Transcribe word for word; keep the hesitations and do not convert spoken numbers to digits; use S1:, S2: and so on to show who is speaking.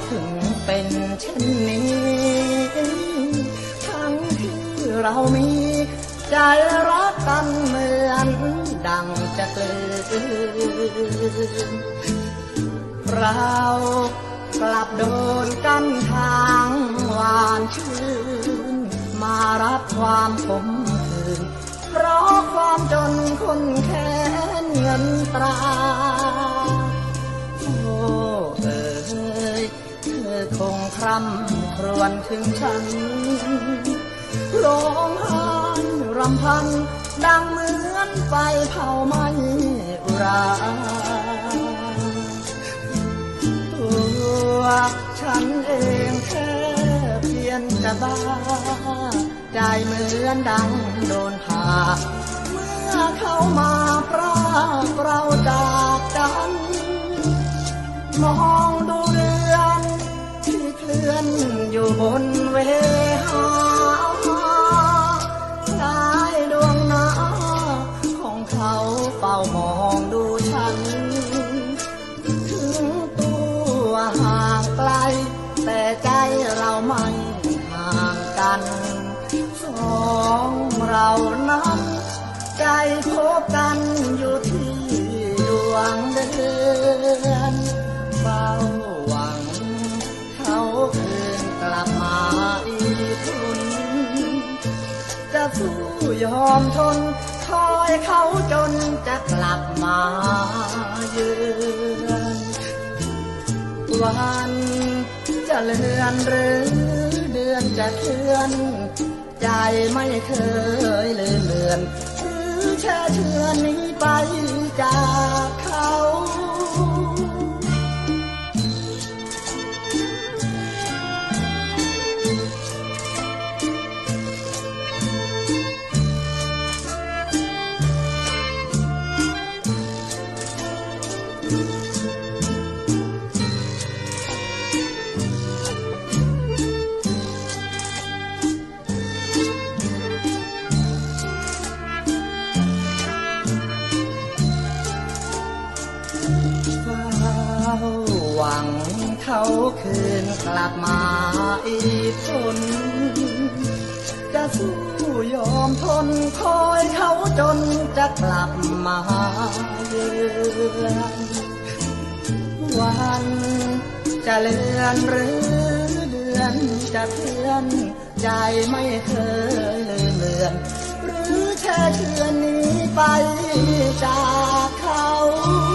S1: ถึงเป็นเช่นนี้ทั้งที่เรามีใจรักกันเหมือนดังจะกลืนเรากลับโดนกันทางหวานชื่นมารับความขมขื่นเพราะความจนคนแค้นเงินตราโอ้เอ๋ยเธอคงคร่ำครวญถึงฉันร้องไห้รำพันดังเหมือนไฟเผาไหม้อุราตัวฉันเองแค่เพียงจะบ้าใจเหมือนดังโดนผ่าเมื่อเขามาพรากเราจากกันมองดูเรือนที่เคลื่อนอยู่บนเวหาสายดวงหน้าของเขาเฝ้ามองดูฉันถึงตัวห่างไกลแต่ใจเราไม่ห่างกันสองเรานั้นใจพบกันอยู่ที่ดวงเดือนเฝ้าหวังเขาคืนกลับมาอีกคนจะสู้ยอมทนคอยเขาจนจะกลับมาเยือนวันจะเลื่อนหรือเดือนจะเคลื่อนใจไม่เคยลืมเลือนหรือแช่เชือนนี้ไปจากเขาหวังเขาคืนกลับมาอีกคนจะสู้ยอมทนคอยเขาจนจะกลับมาเยือนวันจะเลื่อนหรือเดือนจะเคลื่อนใจไม่เคยลืมเลือนหรือแค่เชือนนี้ไปจากเขา